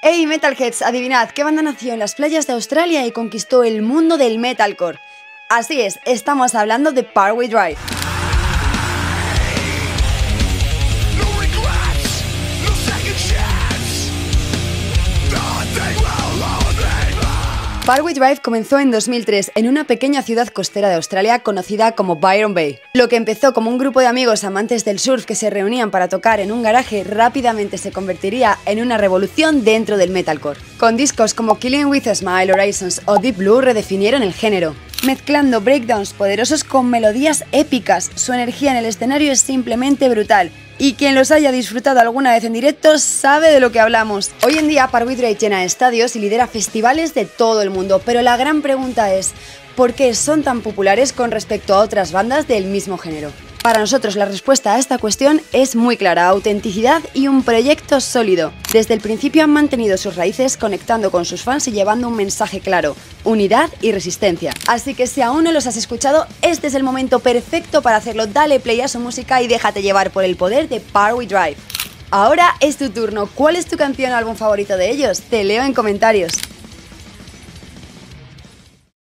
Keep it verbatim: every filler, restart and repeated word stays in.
Hey Metalheads, adivinad qué banda nació en las playas de Australia y conquistó el mundo del metalcore. Así es, estamos hablando de Parkway Drive. Parkway Drive comenzó en dos mil tres en una pequeña ciudad costera de Australia conocida como Byron Bay. Lo que empezó como un grupo de amigos amantes del surf que se reunían para tocar en un garaje rápidamente se convertiría en una revolución dentro del metalcore. Con discos como Killing with a Smile, Horizons o Deep Blue redefinieron el género, mezclando breakdowns poderosos con melodías épicas. Su energía en el escenario es simplemente brutal. Y quien los haya disfrutado alguna vez en directo sabe de lo que hablamos. Hoy en día Parkway Drive llena estadios y lidera festivales de todo el mundo, pero la gran pregunta es ¿por qué son tan populares con respecto a otras bandas del mismo género? Para nosotros la respuesta a esta cuestión es muy clara: autenticidad y un proyecto sólido. Desde el principio han mantenido sus raíces conectando con sus fans y llevando un mensaje claro: unidad y resistencia. Así que si aún no los has escuchado, este es el momento perfecto para hacerlo. Dale play a su música y déjate llevar por el poder de Parkway Drive. Ahora es tu turno. ¿Cuál es tu canción o álbum favorito de ellos? Te leo en comentarios.